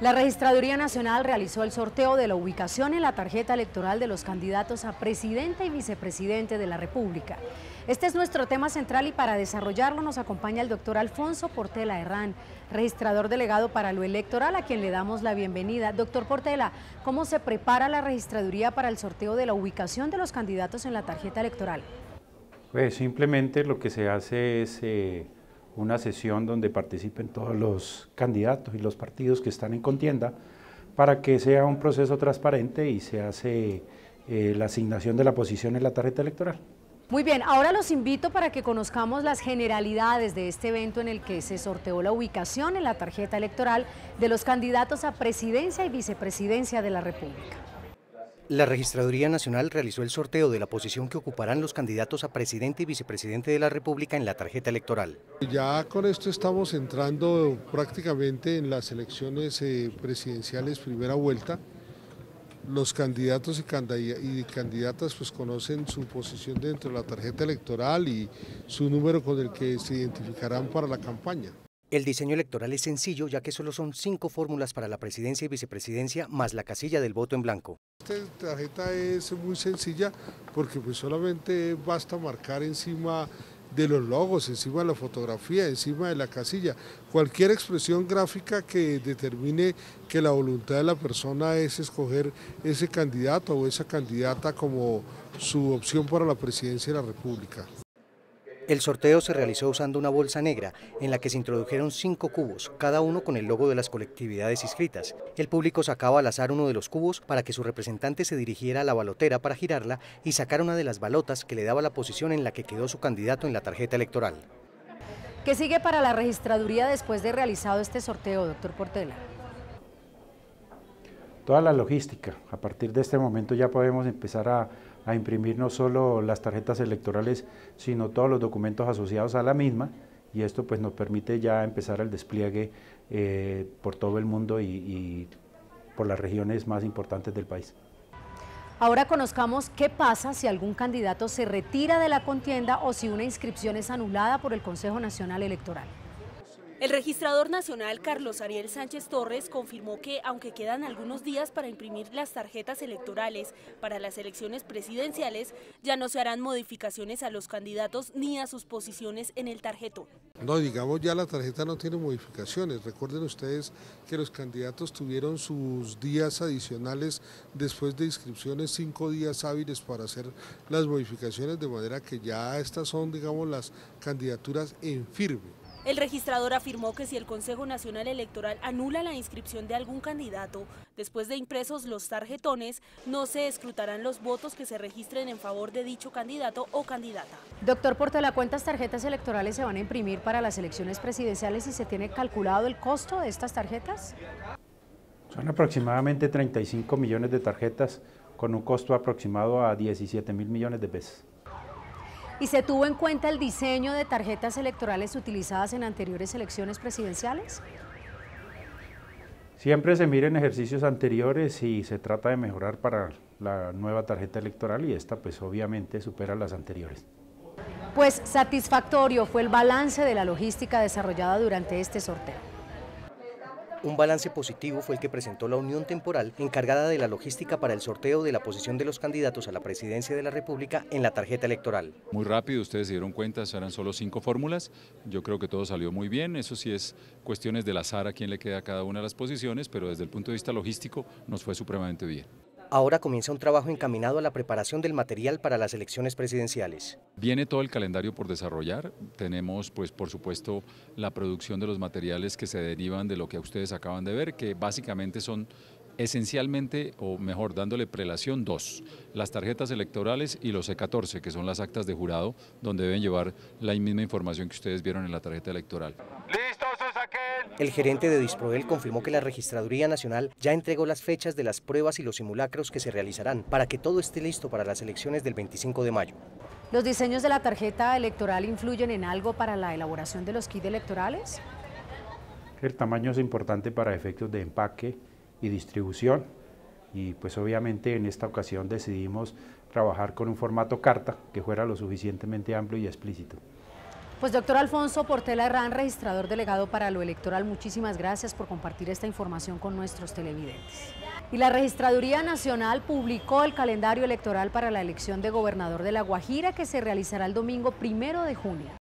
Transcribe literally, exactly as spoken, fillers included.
La Registraduría Nacional realizó el sorteo de la ubicación en la tarjeta electoral de los candidatos a presidente y vicepresidente de la República. Este es nuestro tema central y para desarrollarlo nos acompaña el doctor Alfonso Portela Herrán, registrador delegado para lo electoral, a quien le damos la bienvenida. Doctor Portela, ¿cómo se prepara la Registraduría para el sorteo de la ubicación de los candidatos en la tarjeta electoral? Pues simplemente lo que se hace es eh, una sesión donde participen todos los candidatos y los partidos que están en contienda para que sea un proceso transparente y se hace eh, la asignación de la posición en la tarjeta electoral. Muy bien, ahora los invito para que conozcamos las generalidades de este evento en el que se sorteó la ubicación en la tarjeta electoral de los candidatos a presidencia y vicepresidencia de la República. La Registraduría Nacional realizó el sorteo de la posición que ocuparán los candidatos a presidente y vicepresidente de la República en la tarjeta electoral. Ya con esto estamos entrando prácticamente en las elecciones eh, presidenciales primera vuelta. Los candidatos y candidatas pues conocen su posición dentro de la tarjeta electoral y su número con el que se identificarán para la campaña. El diseño electoral es sencillo, ya que solo son cinco fórmulas para la presidencia y vicepresidencia, más la casilla del voto en blanco. Esta tarjeta es muy sencilla porque pues solamente basta marcar encima de los logos, encima de la fotografía, encima de la casilla, cualquier expresión gráfica que determine que la voluntad de la persona es escoger ese candidato o esa candidata como su opción para la presidencia de la República. El sorteo se realizó usando una bolsa negra en la que se introdujeron cinco cubos, cada uno con el logo de las colectividades inscritas. El público sacaba al azar uno de los cubos para que su representante se dirigiera a la balotera para girarla y sacar una de las balotas que le daba la posición en la que quedó su candidato en la tarjeta electoral. ¿Qué sigue para la Registraduría después de realizado este sorteo, doctor Portela? Toda la logística. A partir de este momento ya podemos empezar a, a imprimir no solo las tarjetas electorales, sino todos los documentos asociados a la misma, y esto pues nos permite ya empezar el despliegue eh, por todo el mundo y, y por las regiones más importantes del país. Ahora conozcamos qué pasa si algún candidato se retira de la contienda o si una inscripción es anulada por el Consejo Nacional Electoral. El registrador nacional Carlos Ariel Sánchez Torres confirmó que, aunque quedan algunos días para imprimir las tarjetas electorales para las elecciones presidenciales, ya no se harán modificaciones a los candidatos ni a sus posiciones en el tarjetón. No, digamos ya la tarjeta no tiene modificaciones. Recuerden ustedes que los candidatos tuvieron sus días adicionales después de inscripciones, cinco días hábiles para hacer las modificaciones, de manera que ya estas son, digamos, las candidaturas en firme. El registrador afirmó que si el Consejo Nacional Electoral anula la inscripción de algún candidato, después de impresos los tarjetones, no se escrutarán los votos que se registren en favor de dicho candidato o candidata. Doctor Portela, ¿cuántas tarjetas electorales se van a imprimir para las elecciones presidenciales y se tiene calculado el costo de estas tarjetas? Son aproximadamente treinta y cinco millones de tarjetas con un costo aproximado a diecisiete mil millones de pesos. ¿Y se tuvo en cuenta el diseño de tarjetas electorales utilizadas en anteriores elecciones presidenciales? Siempre se miran ejercicios anteriores y se trata de mejorar para la nueva tarjeta electoral y esta pues obviamente supera las anteriores. Pues satisfactorio fue el balance de la logística desarrollada durante este sorteo. Un balance positivo fue el que presentó la Unión Temporal encargada de la logística para el sorteo de la posición de los candidatos a la presidencia de la República en la tarjeta electoral. Muy rápido, ustedes se dieron cuenta, eran solo cinco fórmulas, yo creo que todo salió muy bien, eso sí es cuestiones del azar a quién le queda cada una de las posiciones, pero desde el punto de vista logístico nos fue supremamente bien. Ahora comienza un trabajo encaminado a la preparación del material para las elecciones presidenciales. Viene todo el calendario por desarrollar, tenemos pues por supuesto la producción de los materiales que se derivan de lo que ustedes acaban de ver, que básicamente son esencialmente, o mejor dándole prelación, dos, las tarjetas electorales y los C catorce, que son las actas de jurado, donde deben llevar la misma información que ustedes vieron en la tarjeta electoral. El gerente de Disproel confirmó que la Registraduría Nacional ya entregó las fechas de las pruebas y los simulacros que se realizarán para que todo esté listo para las elecciones del veinticinco de mayo. ¿Los diseños de la tarjeta electoral influyen en algo para la elaboración de los kits electorales? El tamaño es importante para efectos de empaque y distribución y pues obviamente en esta ocasión decidimos trabajar con un formato carta que fuera lo suficientemente amplio y explícito. Pues doctor Alfonso Portela Herrán, registrador delegado para lo electoral, muchísimas gracias por compartir esta información con nuestros televidentes. Y la Registraduría Nacional publicó el calendario electoral para la elección de gobernador de La Guajira, que se realizará el domingo primero de junio.